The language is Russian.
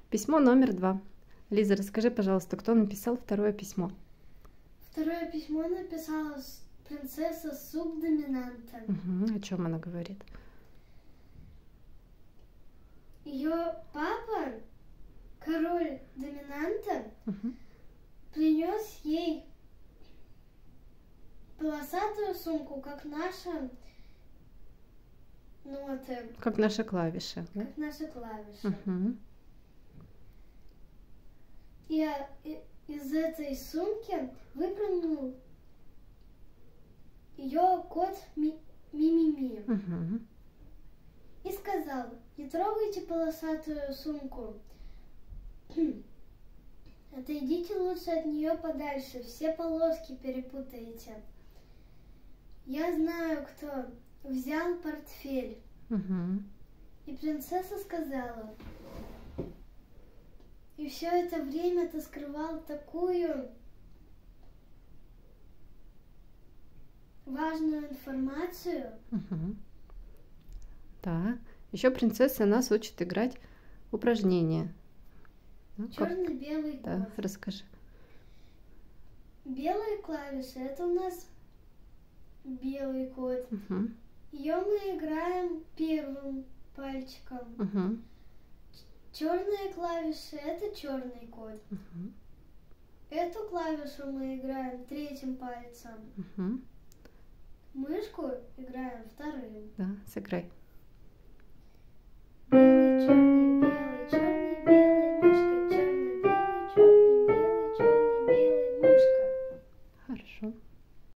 Письмо номер 2. Лиза, расскажи, пожалуйста, кто написал второе письмо? Второе письмо написала принцесса субдоминанта. О чем она говорит? Ее папа, король доминанта, принес ей полосатую сумку, как наша ноты. Как наши клавиши. Как наши клавиши. Угу. И из этой сумки выпрыгнул ее кот Мимими. Угу. И сказал: не трогайте полосатую сумку. Отойдите лучше от нее подальше, все полоски перепутаете. Я знаю, кто взял портфель. Угу. И принцесса сказала: и все это время ты скрывал такую важную информацию. Угу. Да. Еще принцесса нас учит играть упражнения. Черно-белый кот. Да, расскажи. Белые клавиши — это у нас белый кот. Угу. Ее мы играем первым пальчиком. Угу. Черные клавиши — это черный кот. Угу. Эту клавишу мы играем третьим пальцем. Угу. Мышку играем вторым. Да, сыграй. Белый, черный,